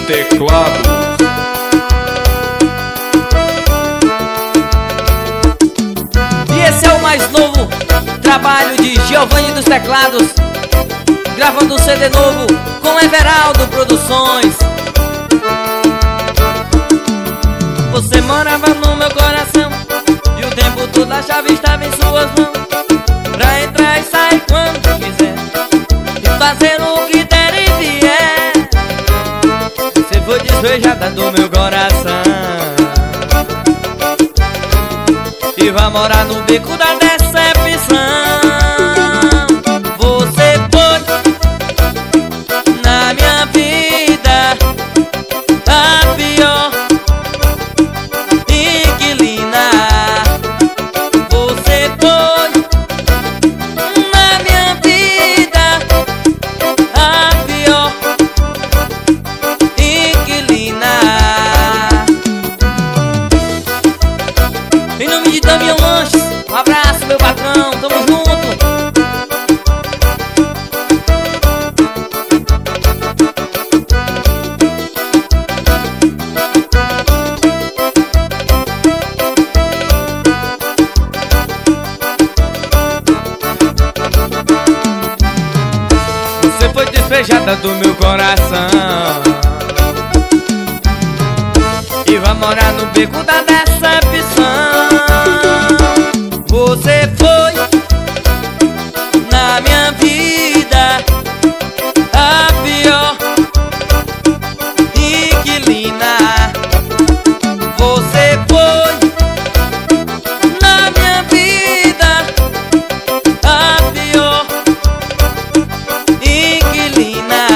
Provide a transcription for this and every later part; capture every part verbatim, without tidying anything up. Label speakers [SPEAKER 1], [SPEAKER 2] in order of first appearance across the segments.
[SPEAKER 1] teclados.
[SPEAKER 2] E esse é o mais novo trabalho de Giovanni dos Teclados, gravando um C D novo com Everaldo Produções. Você morava no meu coração e o tempo todo a chave estava em suas mãos, pra entrar e sair quando quiser e fazer o que der e vier. Você foi despejada do meu coração e vai morar no beco da decepção. Você foi na minha vida a pior inquilina. Você foi na minha vida a pior inquilina. Em nome de Damião Lanches, um abraço, meu patrão, tamo junto. Você foi despejada do meu coração e vai morar no beco da decepção. Você foi na minha vida a pior inquilina. Você foi na minha vida a pior inquilina.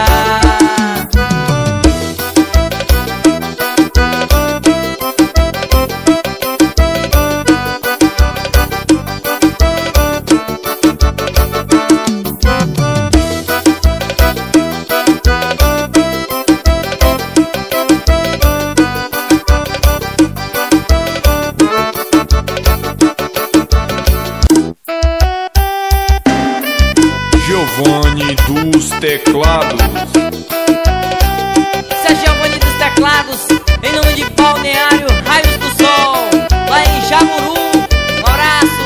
[SPEAKER 1] Giovanni dos Teclados.
[SPEAKER 2] Esse é Giovanni dos Teclados, em nome de Balneário Raios do Sol, lá em Jaburu. Um abraço.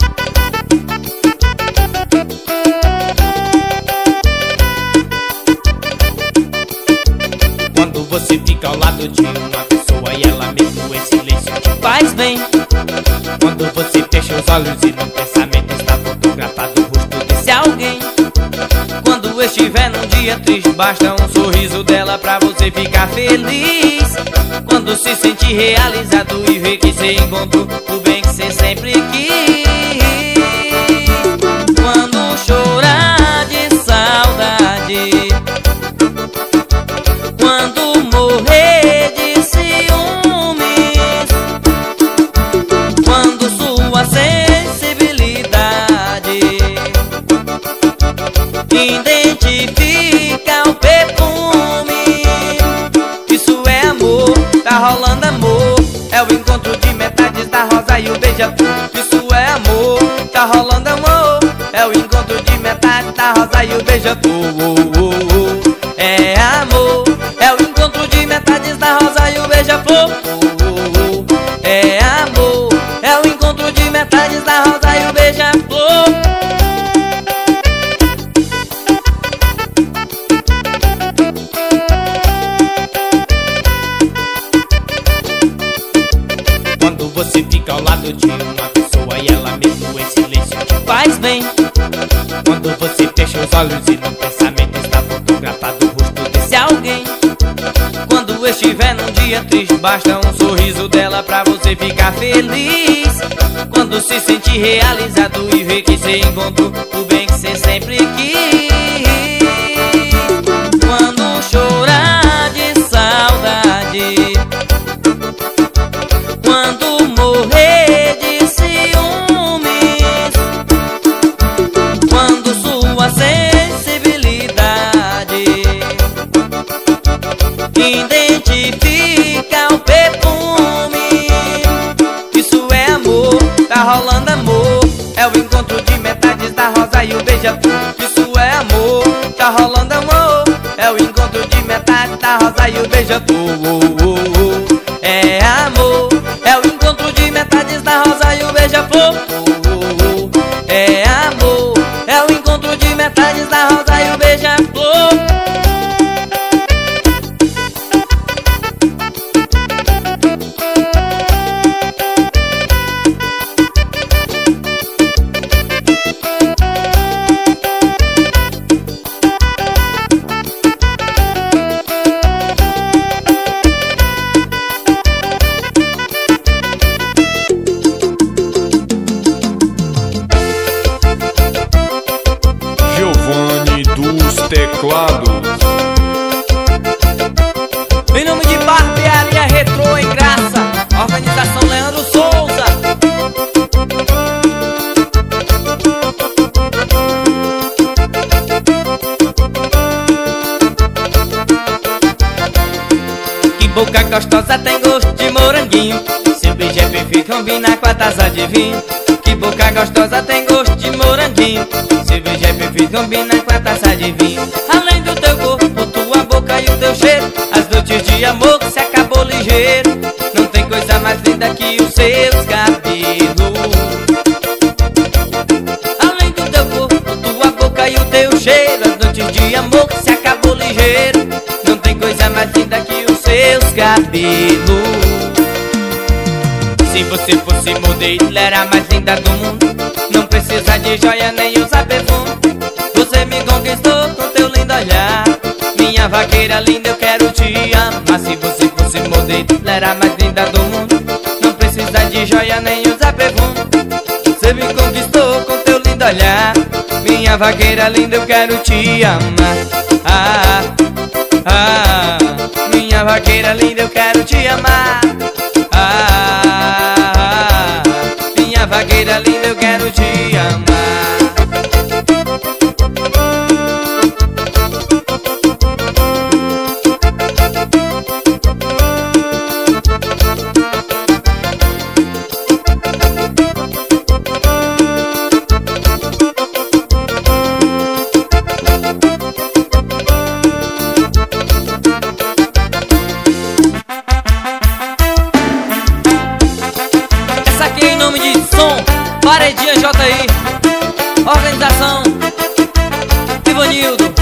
[SPEAKER 3] Quando você fica ao lado de uma pessoa e ela mesmo em silêncio te
[SPEAKER 2] Faz bem.
[SPEAKER 3] Quando você fecha os olhos e no pensamento está fotografado o rosto desse
[SPEAKER 2] Alguém, quando estiver num dia triste, basta um sorriso dela pra você ficar feliz. Quando se sentir realizado e ver que você encontrou o bem que você sempre quis. Quando chorar de saudade, quando morrer de ciúmes, quando sua sensibilidade identifica o perfume, isso é amor, tá rolando amor. É o encontro de metades da rosa e o beija-flor. Isso é amor, tá rolando amor. É o encontro de metades da rosa e o beija-flor. É amor, é o encontro de metades da rosa e o beija-flor. É amor, é o encontro de metades da rosa e o beija-flor.
[SPEAKER 3] Quando você fica ao lado de uma pessoa e ela mesmo em silêncio te
[SPEAKER 2] Faz bem.
[SPEAKER 3] Quando você fecha os olhos e no pensamento está fotografado o rosto desse
[SPEAKER 2] Alguém, quando estiver num dia triste, basta um sorriso dela pra você ficar feliz. Quando se sentir realizado e ver que você encontrou o bem que você sempre quis. Quando chorar de saudade, quando morrer de ciúmes, quando sua sensibilidade identifica o perfume, isso é amor, tá rolando amor. É o encontro de metades da rosa e o beija-flor. Isso é amor, tá rolando amor. É o encontro de metades da da rosa e o beija-flor. É amor, é o encontro de metades da rosa e o beija-flor. É amor, é o encontro de metades da rosa e o beija-flor.
[SPEAKER 1] Teclados.
[SPEAKER 2] Em nome de Barbearia Retrô em Graça, organização Leandro Souza. Que boca gostosa tem gosto de moranguinho, seu beijo é perfeito, combina com a taça de vinho. Que boca gostosa tem gosto de moranguinho, seu beijo é perfeito, combina com a taça de vinho. Além do teu corpo, tua boca e o teu cheiro, as noites de amor que se acabou ligeiro. Não tem coisa mais linda que os seus cabelos. Além do teu corpo, tua boca e o teu cheiro, as noites de amor que se acabou ligeiro. Não tem coisa mais linda que os seus cabelos. Se você fosse modelo, era a mais linda do mundo. Não precisa de joia nem usar perfume. Você me conquistou com teu lindo olhar. Minha vaqueira linda, eu quero te amar. Se você fosse modelo, era a mais linda do mundo. Não precisa de joia nem usar perfume. Você me conquistou com teu lindo olhar. Minha vaqueira linda, eu quero te amar. Ah, ah, minha vaqueira linda, eu quero te amar. Ah, minha vaqueira linda, eu quero te amar. Paredinha J I, organização Ivanildo.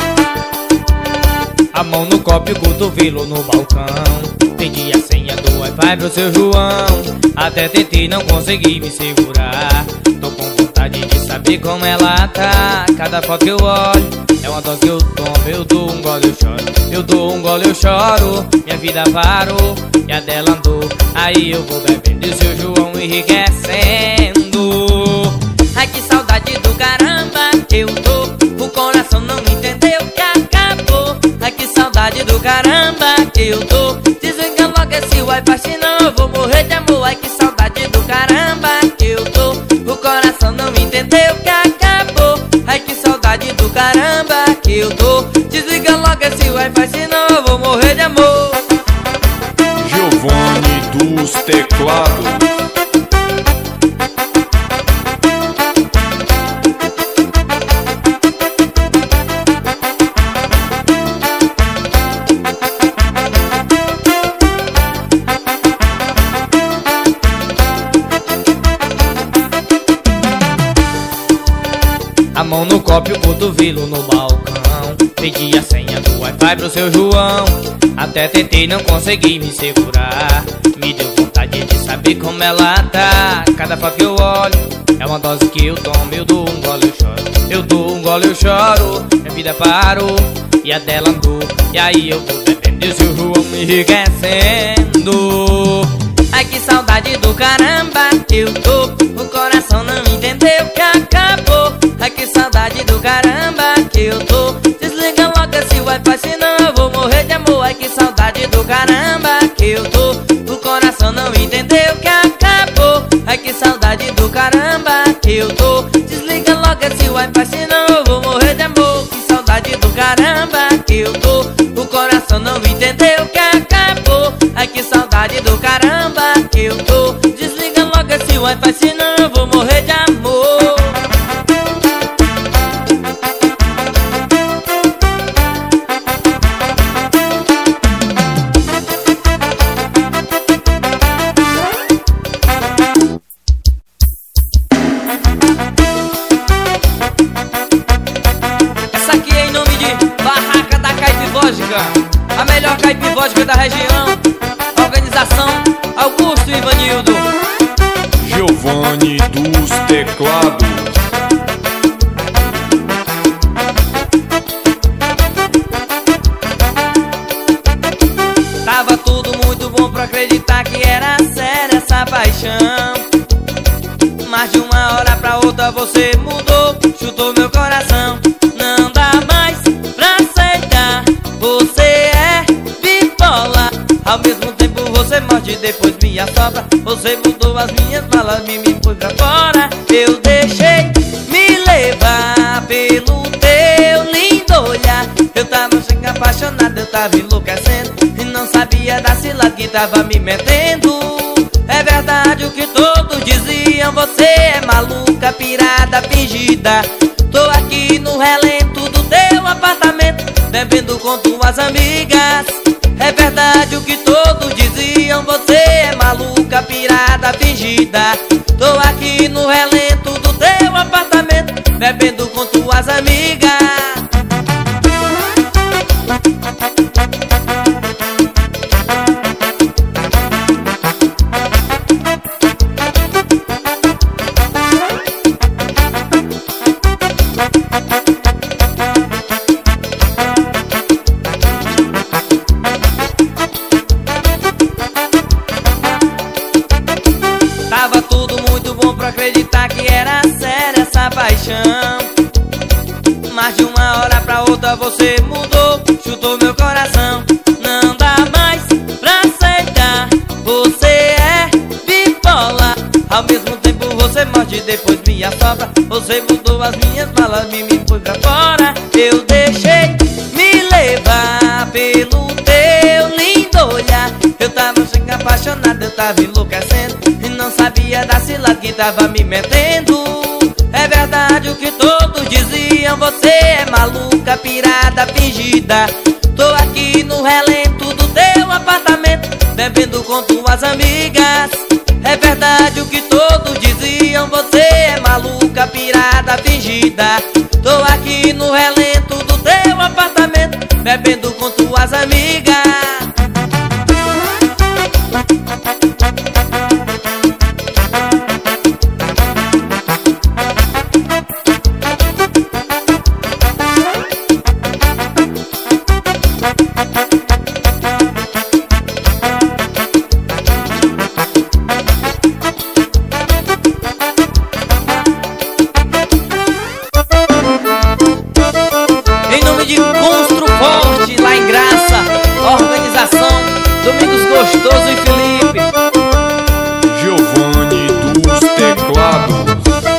[SPEAKER 2] A mão no copo e o cotovelo no balcão. Pedi a senha do Wi-Fi pro seu João. Até tentei, não consegui me segurar. Tô com vontade de saber como ela tá. Cada foto que eu olho é uma dose que eu tomo. Eu dou um gole, eu choro. Eu dou um gole, eu choro. Minha vida parou e a dela andou. Aí eu vou bebendo e o seu João enriquecendo. Ai, que saudade do caramba eu tô. O coração não entendeu que acabou. Ai, que saudade do caramba eu tô. Desliga logo esse Wi-Fi, senão eu vou morrer de amor. Ai, que saudade do caramba eu tô. O coração não entendeu que acabou. Ai, que saudade do caramba eu tô. Desliga logo esse Wi-Fi, senão eu vou morrer de amor.
[SPEAKER 1] Giovanni dos Teclados.
[SPEAKER 3] A mão no copo e o cotovelo no balcão. Pedi a senha do Wi-Fi pro seu João. Até tentei, não consegui me segurar. Me deu vontade de saber como ela tá. Cada foto que eu olho é uma dose que eu tomo. Eu dou um gole, eu choro. Eu dou um gole, eu choro. Minha vida parou e a dela andou. E aí eu vou bebendo e o seu João me enriquecendo.
[SPEAKER 2] Ai, que saudade do caramba eu tô. O coração não entendeu que acabou. Ai, que saudade do caramba que eu tô. Desliga logo esse Wi-Fi, senão eu vou morrer de amor. Ai, que saudade do caramba que eu tô. O coração não entendeu que acabou. Ai, que saudade do caramba que eu tô. Desliga logo esse Wi-Fi, senão eu vou morrer de amor. Que saudade do caramba que eu tô. O coração não entendeu que acabou. Ai, que saudade do caramba que eu tô. Desliga logo esse Wi-Fi, senão eu vou morrer de amor. caipivótica da região. Organização Augusto e Ivanildo.
[SPEAKER 1] Giovanni dos teclados.
[SPEAKER 2] Tava tudo muito bom pra acreditar que era séria essa paixão. Mas de uma hora pra outra você mudou, chutou meu coração. Não dá mais pra aceitar, você é bipolar. Ao mesmo tempo você morde e depois me assopra. Você mudou as minhas malas, me, me pôs pra fora. Eu deixei me levar pelo teu lindo olhar. Eu tava assim apaixonado, eu tava enlouquecendo e não sabia da cilada que tava me metendo. É verdade o que todos diziam, você é maluca, pirada, fingida. Tô aqui no relento do teu apartamento, bebendo com tuas amigas. É verdade o que todos diziam, você é maluca, pirada, fingida. Tô aqui no relento do teu apartamento, bebendo com tuas amigas. Tava tudo muito bom pra acreditar que era séria essa paixão. Mas de uma hora pra outra você mudou, chutou meu coração. Não dá mais pra aceitar, você é bipolar. Ao mesmo tempo você morde e depois me assopra. Você mudou as minhas malas, me, me pôs pra fora. Eu deixei me levar pelo teu lindo olhar. Eu tava assim apaixonado, eu tava enlouquecendo e não sabia da cilada que tava me metendo. É verdade o que todos diziam, você é maluca, pirada, fingida. Tô aqui no relento do teu apartamento, bebendo com tuas amigas. É verdade o que todos diziam, você é maluca, pirada, fingida. Tô aqui no relento do teu apartamento, bebendo com tuas amigas. Em nome de Constru Forte, lá em Graça, organização Domingos Gostoso e Felipe.
[SPEAKER 1] Giovanni dos teclados.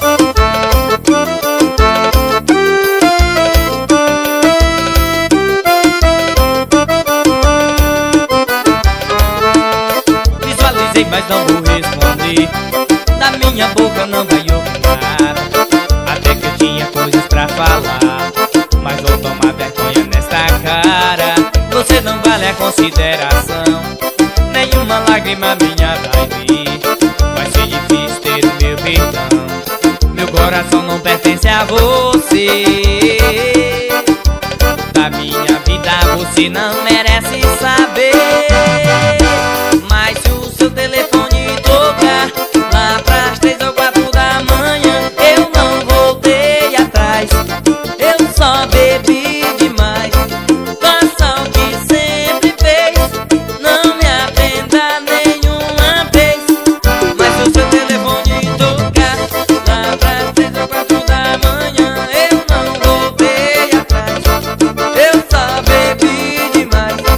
[SPEAKER 2] Visualizei, mas não vou responder. Da minha boca não vai ouvir nada. Até que eu tinha coisas pra falar, mas vou tomar vergonha nesta cara. Você não vale a consideração, nenhuma lágrima minha vai vir. Vai ser difícil ter o meu perdão, meu coração não pertence a você. Da minha vida você não merece saber. Mas se o seu telefone tocar lá pras três ou quatro da manhã, eu não voltei atrás, eu só bebi demais. Faça o que sempre fez, não me atenda nenhuma vez. Mas se o seu telefone tocar lá pras três ou quatro da manhã, eu não voltei atrás, eu só bebi demais.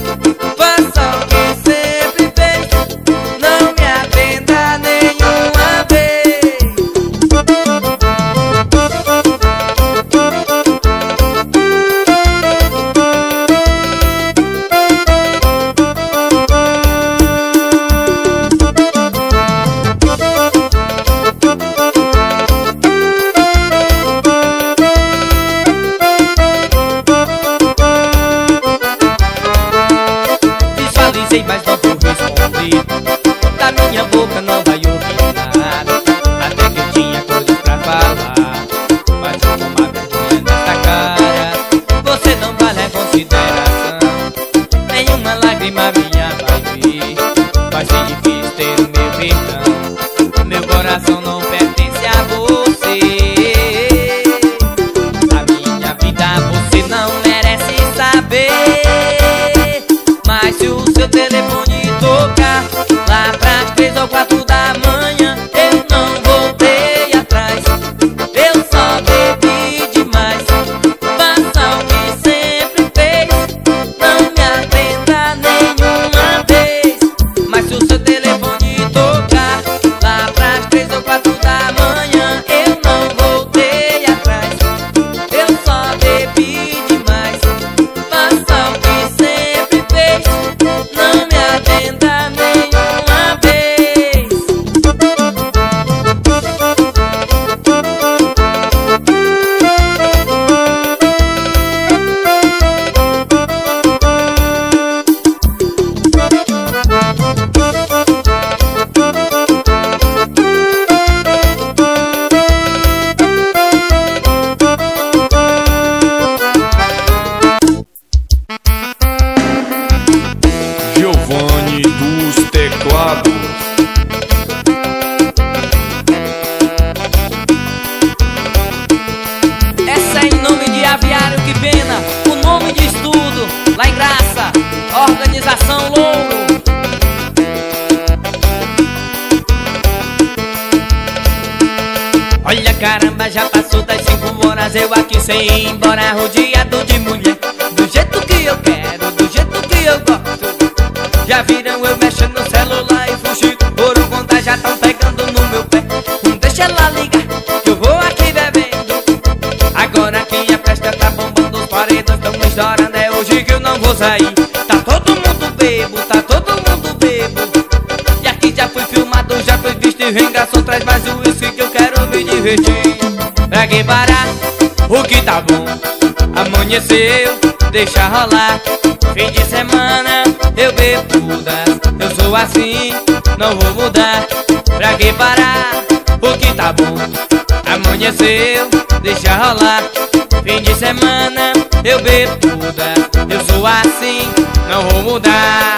[SPEAKER 2] já passou das cinco horas, eu aqui sem ir embora, rodeado de mulher, do jeito que eu quero, do jeito que eu gosto. Já viram eu mexendo no celular e fugindo, foram contar, já tão pegando no meu pé. Não deixa ela ligar, que eu vou aqui bebendo. Agora que a festa tá bombando, os paredões tão estourando, é hoje que eu não vou sair. Tá todo mundo bebo, tá todo mundo bebo. E aqui já fui filmado, já fui visto e vem garçom, traz mais um whisky que eu quero me divertir. Pra que parar, o que tá bom amanheceu, deixa rolar. Fim de semana eu bebo todas, eu sou assim, não vou mudar. Pra que parar, o que tá bom amanheceu, deixa rolar. Fim de semana eu bebo todas, eu sou assim, não vou mudar.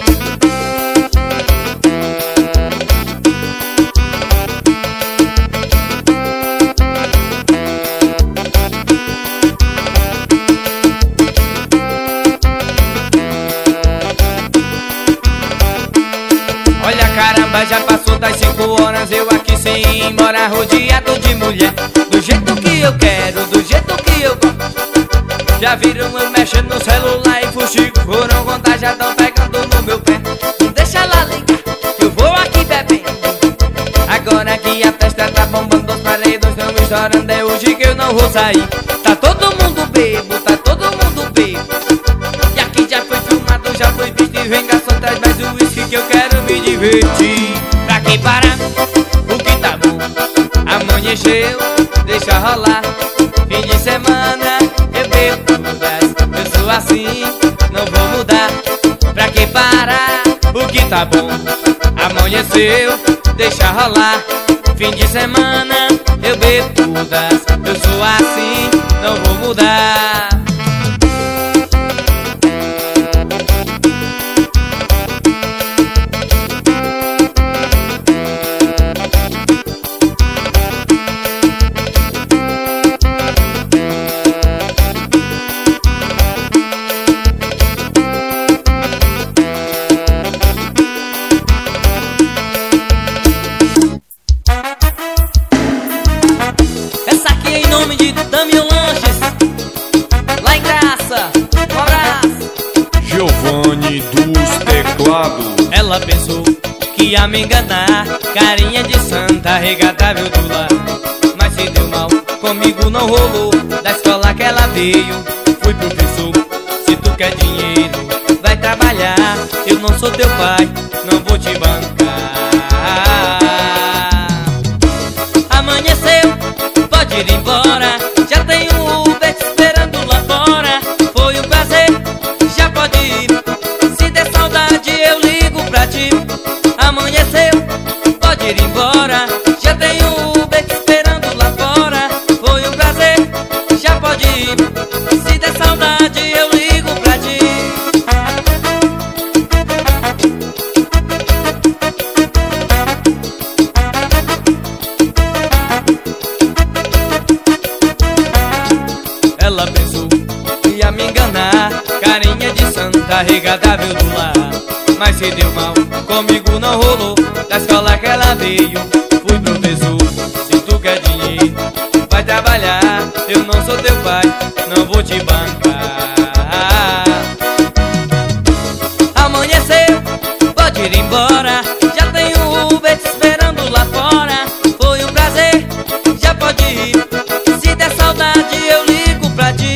[SPEAKER 2] Olha caramba, já passou das cinco horas, eu aqui sem ir embora, rodeado de mulher, do jeito que eu quero, do jeito que eu gosto. Já viram eu mexendo no celular e fuxico, foram contar, já tão pegando no meu pé. Não deixa ela ligar, que eu vou aqui bebendo. Agora que a festa tá bombando, os paredões tão estourando, é hoje que eu não vou sair. Tá todo mundo bebo, tá todo mundo bebo. E aqui já foi filmado, já foi visto e vem garçom, traz mais um whisky que eu quero me divertir. Pra que parar, o que tá bom amanheceu, deixa rolar. Fim de semana eu bebo todas, eu sou assim, não vou mudar. Pra que parar, o que tá bom amanheceu, deixa rolar. Fim de semana eu bebo todas, eu sou assim, não vou mudar.
[SPEAKER 1] Giovanni dos teclados.
[SPEAKER 2] Ela pensou que ia me enganar, carinha de santa, regatável do lar. Mas se deu mal, comigo não rolou. Da escola que ela veio, fui professor. Se tu quer dinheiro, vai trabalhar. Eu não sou teu pai, não vou te bancar. Amanheceu, pode ir embora, já tem um Uber te esperando lá fora. Foi um prazer, já pode ir. Se der saudade eu ligo pra ti. Amanheceu, pode ir embora, já tem um Uber te esperando lá fora. Foi um prazer, já pode ir. Se der saudade eu ligo pra ti. Ela pensou que ia me enganar, carinha de santa, regatável do lar. Mas se deu mal, comigo não rolou. Da escola que ela veio, fui professor. Se tu quer dinheiro, vai trabalhar. Eu não sou teu pai, não vou te bancar. Amanheceu, pode ir embora, já tem um Uber te esperando lá fora. Foi um prazer, já pode ir. Se der saudade eu ligo pra ti.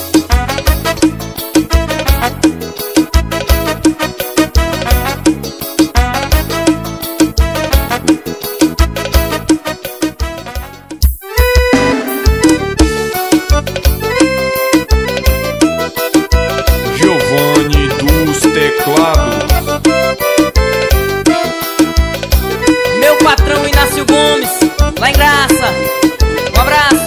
[SPEAKER 1] Giovanni dos teclados.
[SPEAKER 2] Meu patrão Inácio Gomes, lá em Graça, um abraço.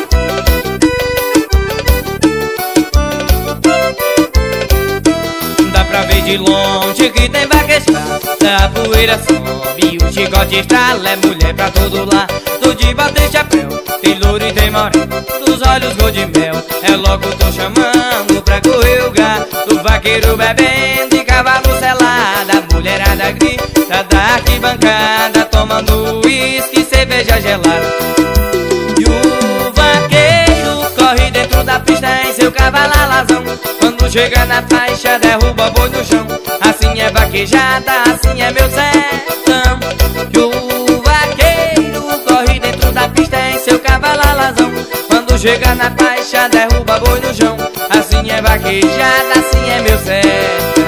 [SPEAKER 2] Dá pra ver de longe que tem vaquejada, a poeira sobe, o chicote estrala. É mulher pra todo lado, de bater chapéu, tem louro e tem moreno, dos olhos cor de mel. É logo tô chamando pra correr o gato, vaqueiro bebendo e cavalo selado. A mulherada grita da arquibancada, tomando uísque e cerveja gelada. E o corre dentro da pista em seu cavalo alazão. Quando chega na faixa derruba boi no chão. Assim é vaquejada, assim é meu sertão. Que o vaqueiro corre dentro da pista em seu cavalo alazão. Quando chega na faixa derruba boi no chão. Assim é vaquejada, assim é meu sertão.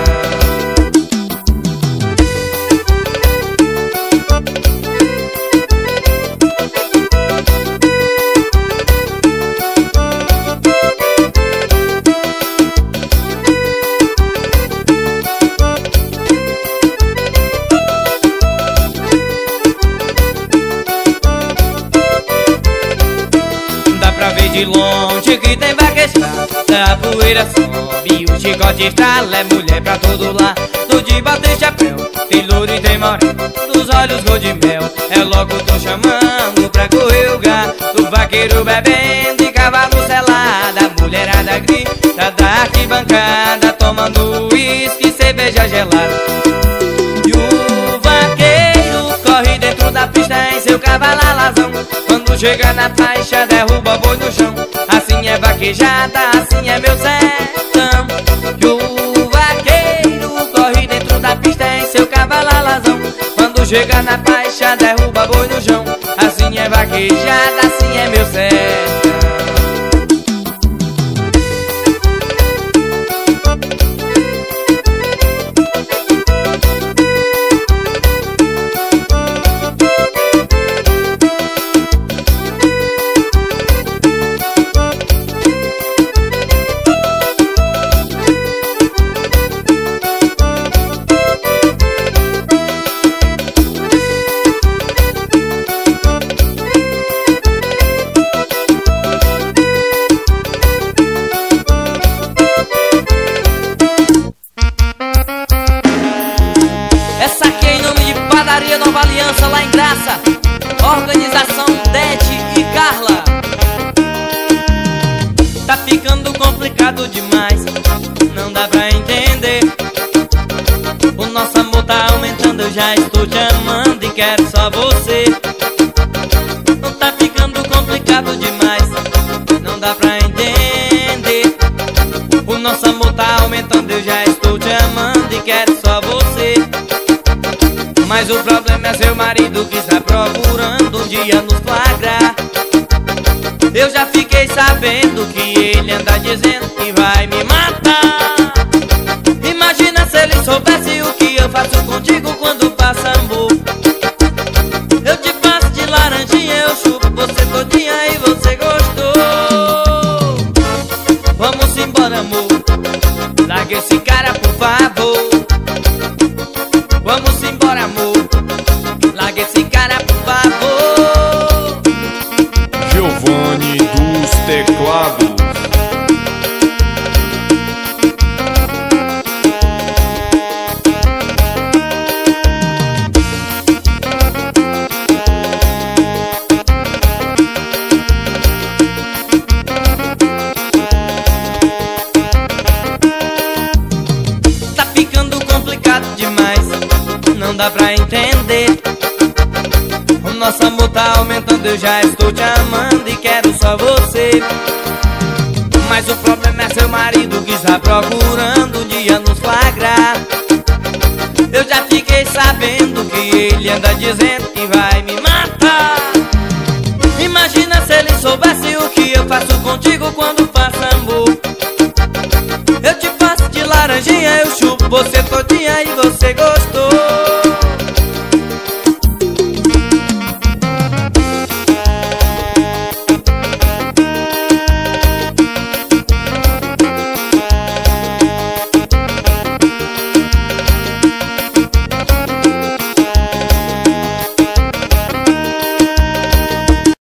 [SPEAKER 2] De longe que tem vaquejada, a poeira sobe, o chicote estrala, é mulher pra todo lado. Do de bater chapéu, tem louro e tem moreno, dos olhos cor de mel. É logo tô chamando pra correr o gato, do vaqueiro bebendo e cavalo selado. A mulherada grita da arquibancada, tomando uísque e cerveja gelada. E o vaqueiro corre dentro da pista em seu cavalo alazão. Quando chega na faixa derruba boi no chão. Assim é vaquejada, assim é meu sertão. Que o vaqueiro corre dentro da pista em seu cavalo alazão. Quando chega na faixa derruba boi no chão. Assim é vaquejada, assim é meu sertão.
[SPEAKER 3] Nova Aliança lá em Graça. Organização Dete e Carla.
[SPEAKER 2] Tá ficando complicado demais, não dá pra entender. O nosso amor tá aumentando, eu já estou te amando e quero só você. Não tá ficando complicado demais, não dá pra entender. O nosso amor tá aumentando, eu já estou te amando e quero só você. Mas o problema é seu marido que está procurando um dia nos flagrar. Eu já fiquei sabendo que ele anda dizendo que vai me matar. Imagina se ele soubesse o que eu faço contigo quando passa amor. Eu te passo de laranjinha, eu chupo você todinha e você gostou. Vamos embora, amor, larga esse cara por favor. Vamos embora, amor, larga esse cara por favor.
[SPEAKER 1] Giovanni dos Teclados.
[SPEAKER 2] Tá ficando complicado demais, não dá pra entender. O nosso amor tá aumentando, eu já estou te amando e quero só você. Mas o problema é seu marido que está procurando um dia nos flagrar. Eu já fiquei sabendo que ele anda dizendo que vai me matar. Imagina se ele soubesse o que eu faço contigo quando faço amor. Eu te passo de laranjinha, eu chupo você todinha e você gostou.